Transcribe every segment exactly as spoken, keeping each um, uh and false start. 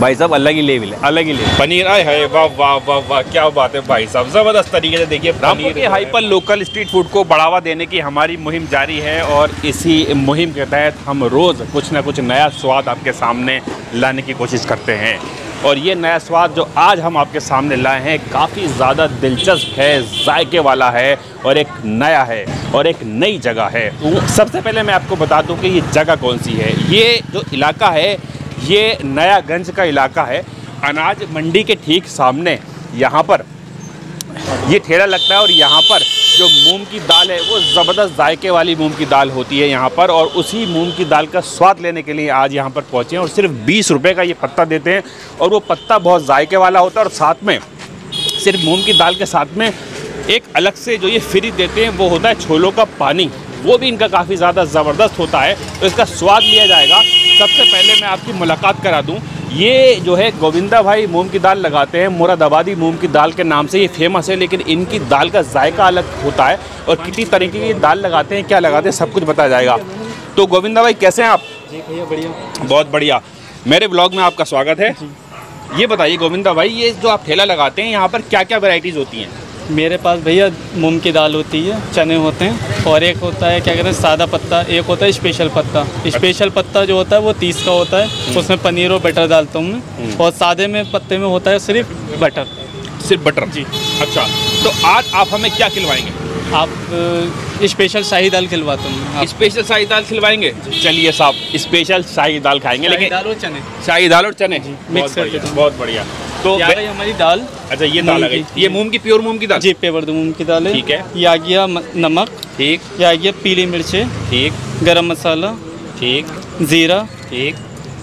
भाई साहब अलग ही लेवल है, अलग ही लेवल। पनीर आए है, वाह वाह वाह वाह, क्या बात है भाई साहब, जबरदस्त तरीके से देखिए रामपुर के हाइपर लोकल स्ट्रीट फूड को बढ़ावा देने की हमारी मुहिम जारी है और इसी मुहिम के तहत हम रोज़ कुछ ना कुछ नया स्वाद आपके सामने लाने की कोशिश करते हैं। और ये नया स्वाद जो आज हम आपके सामने लाए हैं काफ़ी ज़्यादा दिलचस्प है, जायके वाला है और एक नया है और एक नई जगह है। सबसे पहले मैं आपको बता दूं कि ये जगह कौन सी है। ये जो इलाका है ये नयागंज का इलाका है। अनाज मंडी के ठीक सामने यहाँ पर ये ठेला लगता है और यहाँ पर जो मूंग की दाल है वो ज़बरदस्त जायके वाली मूंग की दाल होती है यहाँ पर। और उसी मूंग की दाल का स्वाद लेने के लिए आज यहाँ पर पहुँचे हैं और सिर्फ बीस रुपए का ये पत्ता देते हैं और वो पत्ता बहुत जायके वाला होता है। और साथ में सिर्फ मूंग की दाल के साथ में एक अलग से जो ये फ्री देते हैं वो होता है छोलों का पानी, वो भी इनका काफ़ी ज़्यादा ज़बरदस्त होता है, तो इसका स्वाद लिया जाएगा। सबसे पहले मैं आपकी मुलाकात करा दूं, ये जो है गोविंदा भाई मूंग की दाल लगाते हैं, मुरादाबादी मूंग की दाल के नाम से ये फेमस है, लेकिन इनकी दाल का जायका अलग होता है और कितनी तरीके की दाल लगाते हैं, क्या लगाते हैं, सब कुछ बताया जाएगा। तो गोविंदा भाई कैसे हैं आप? जी भैया बढ़िया, बहुत बढ़िया। मेरे ब्लॉग में आपका स्वागत है। ये बताइए गोविंदा भाई, ये जो आप ठेला लगाते हैं यहाँ पर क्या क्या वेराइटीज़ होती हैं? मेरे पास भैया मूंग की दाल होती है, चने होते हैं और एक होता है क्या कहते हैं सादा पत्ता, एक होता है स्पेशल पत्ता। स्पेशल पत्ता जो होता है वो तीस का होता है, उसमें पनीर और बटर डालता हूँ मैं। और सादे में पत्ते में होता है सिर्फ बटर। सिर्फ बटर जी। अच्छा, तो आज आप हमें क्या खिलवाएंगे? आप स्पेशल शाही दाल खिलवाता हूँ। स्पेशल शाही दाल खिलवाएंगे? चलिए साहब, स्पेशल शाही दाल खाएंगे, लेकिन दाल और चने, शाही दाल और चने मिक्स करके। बहुत बढ़िया। तो ये आ गई हमारी दाल। अच्छा, ये दाल आ गई, ये मूंग की प्योर मूंग की दाल? जी, प्योर मूंग की दाल है। ठीक है। ये आ गया नमक, ठीक। ये आ गया पीली मिर्चें, ठीक। गरम मसाला, ठीक। जीरा, ठीक।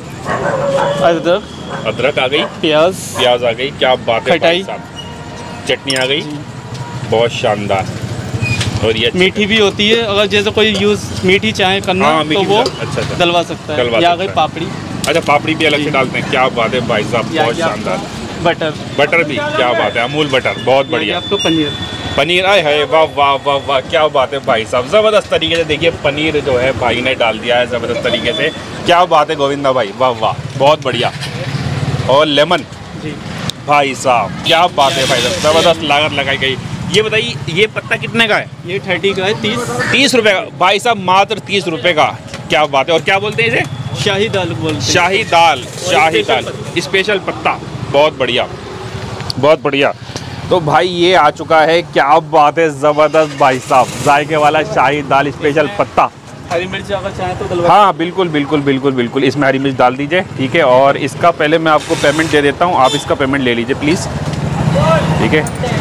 अदरक, अदरक आ गई, प्याज, प्याज आ गई, क्या बात है, खटाई, चटनी आ गई, बहुत शानदार। और ये मीठी भी होती है, अगर जैसे कोई यूज़ मीठी चाहे करना हाँ, तो वो अच्छा, अच्छा। डलवा सकता है। डलवा ये आ गई सकता है। पापड़ी। अच्छा, पापड़ी भी अलग से डालते हैं, क्या बात है भाई साहब, बहुत शानदार। बटर, बटर भी, क्या बात है, अमूल बटर, बहुत बढ़िया। आपको पनीर, पनीर आए है, वाह वाह वाह वाह, क्या बात है भाई साहब, ज़बरदस्त तरीके से देखिए पनीर जो है भाई ने डाल दिया है ज़बरदस्त तरीके से, क्या बात है गोविंदा भाई, वाह वाह, बहुत बढ़िया। और लेमन जी भाई साहब, क्या बात है भाई साहब, ज़बरदस्त लागत लगाई गई। ये बताइए, ये पत्ता कितने का है? ये थर्टी का है, तीस तीस रुपये का भाई साहब, मात्र तीस रुपये का, क्या बात है। और क्या बोलते हैं इसे? शाही दाल बोलते हैं। शाही दाल, शाही दाल, स्पेशल पत्ता, बहुत बढ़िया, बहुत बढ़िया। तो भाई ये आ चुका है, क्या बात है, ज़बरदस्त भाई साहब, जायके वाला शाही दाल स्पेशल पत्ता। हरी मिर्च अगर चाहे तो डलवा। हाँ बिल्कुल बिल्कुल बिल्कुल बिल्कुल, इसमें हरी मिर्च डाल दीजिए, ठीक है। और इसका पहले मैं आपको पेमेंट दे देता हूँ, आप इसका पेमेंट ले लीजिए प्लीज़, ठीक है,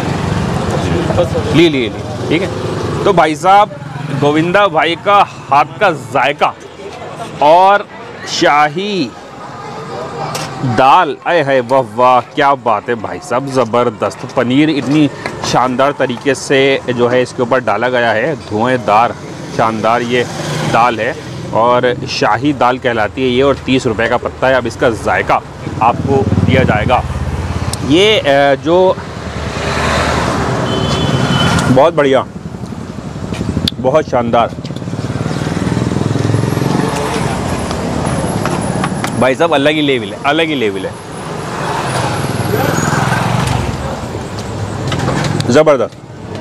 ले लिए ली, ठीक है। तो भाई साहब, गोविंदा भाई का हाथ का जायका और शाही दाल, आए है, वाह वाह, क्या बात है भाई साहब, ज़बरदस्त। पनीर इतनी शानदार तरीके से जो है इसके ऊपर डाला गया है, धुआंधार शानदार ये दाल है और शाही दाल कहलाती है ये, और तीस रुपए का पत्ता है। अब इसका जायका आपको दिया जाएगा। ये जो बहुत बढ़िया, बहुत शानदार भाई साहब, अलग ही लेवल है, अलग ही लेवल है, ज़बरदस्त,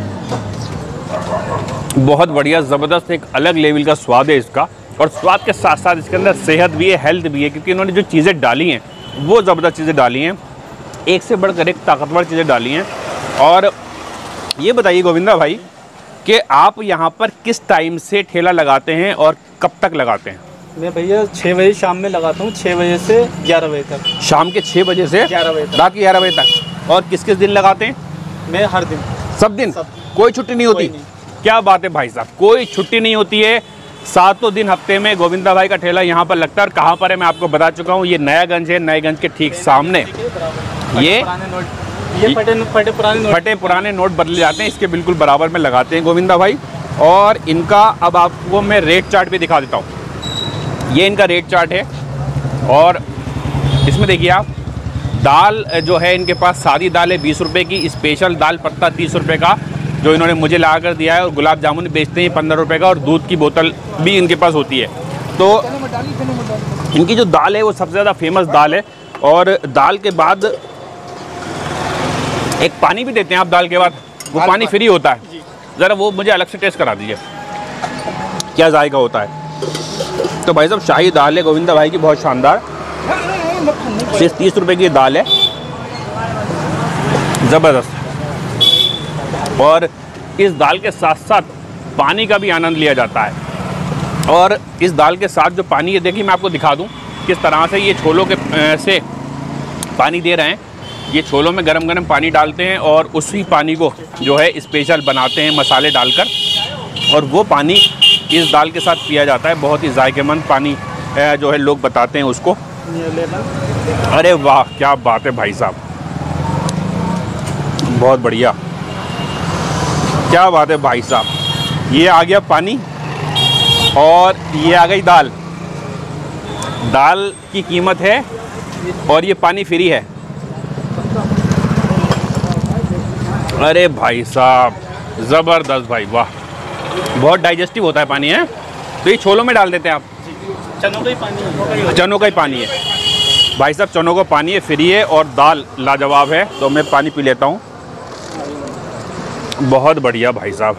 बहुत बढ़िया, ज़बरदस्त, एक अलग लेवल का स्वाद है इसका। और स्वाद के साथ साथ इसके अंदर सेहत भी है, हेल्थ भी है, क्योंकि इन्होंने जो चीज़ें डाली हैं वो ज़बरदस्त चीज़ें डाली हैं, एक से बढ़कर एक ताकतवर चीज़ें डाली हैं। और ये बताइए गोविंदा भाई कि आप यहाँ पर किस टाइम से ठेला लगाते हैं और कब तक लगाते हैं? मैं भैया छः बजे शाम में लगाता हूँ, छः बजे से ग्यारह बजे तक। शाम के छः बजे से ग्यारह बजे तक, रात के ग्यारह बजे तक। और किस किस दिन लगाते हैं? मैं हर दिन, सब दिन, सब। कोई छुट्टी नहीं होती? नहीं। क्या बात है भाई साहब, कोई छुट्टी नहीं होती है, सातों दिन हफ्ते में गोविंदा भाई का ठेला यहाँ पर लगता है। और कहाँ पर है मैं आपको बता चुका हूँ, ये नयागंज है, नयागंज के ठीक सामने। ये ये फटे फटे पुराने नोट, फटे पुराने नोट बदले जाते हैं, इसके बिल्कुल बराबर में लगाते हैं गोविंदा भाई। और इनका अब आपको मैं रेट चार्ट भी दिखा देता हूँ, ये इनका रेट चार्ट है। और इसमें देखिए आप, दाल जो है इनके पास सादी दाल है बीस रुपये की, स्पेशल दाल पत्ता तीस रुपये का जो इन्होंने मुझे ला कर दिया है, और गुलाब जामुन बेचते हैं पंद्रह रुपये का, और दूध की बोतल भी इनके पास होती है। तो इनकी जो दाल है वो सबसे ज़्यादा फेमस दाल है। और दाल के बाद एक पानी भी देते हैं आप दाल के बाद, वो पानी फ्री होता है। ज़रा वो मुझे अलग से टेस्ट करा दीजिए क्या जायका होता है। तो भाई साहब शाही दाल है गोविंदा भाई की, बहुत शानदार। सिर्फ तीस रुपए की दाल है, ज़बरदस्त। और इस दाल के साथ साथ पानी का भी आनंद लिया जाता है। और इस दाल के साथ जो पानी है, देखिए मैं आपको दिखा दूं किस तरह से ये छोलों के से पानी दे रहे हैं। ये छोलों में गरम गरम पानी डालते हैं और उसी पानी को जो है स्पेशल बनाते हैं मसाले डालकर, और वो पानी इस दाल के साथ पिया जाता है। बहुत ही जायकेमंद पानी जो है लोग बताते हैं उसको। अरे वाह क्या बात है भाई साहब, बहुत बढ़िया, क्या बात है भाई साहब। ये आ गया पानी और ये आ गई दाल। दाल की कीमत है और ये पानी फ्री है। अरे भाई साहब ज़बरदस्त भाई, वाह, बहुत डाइजेस्टिव होता है पानी है। तो ये छोलों में डाल देते हैं आप? चनों का ही पानी है। चनों का ही पानी है भाई साहब, चनों का पानी है, फ्री है और दाल लाजवाब है। तो मैं पानी पी लेता हूँ। बहुत बढ़िया भाई साहब,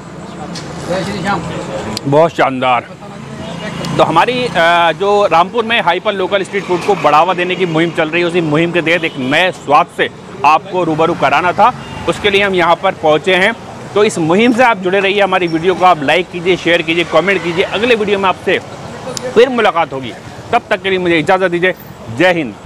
बहुत शानदार। तो हमारी जो रामपुर में हाइपर लोकल स्ट्रीट फूड को बढ़ावा देने की मुहिम चल रही है, उसी मुहिम के तहत एक नए स्वाद से आपको रूबरू कराना था, उसके लिए हम यहाँ पर पहुँचे हैं। तो इस मुहिम से आप जुड़े रहिए, हमारी वीडियो को आप लाइक कीजिए, शेयर कीजिए, कमेंट कीजिए। अगले वीडियो में आपसे फिर मुलाकात होगी, तब तक के लिए मुझे इजाज़त दीजिए। जय हिंद।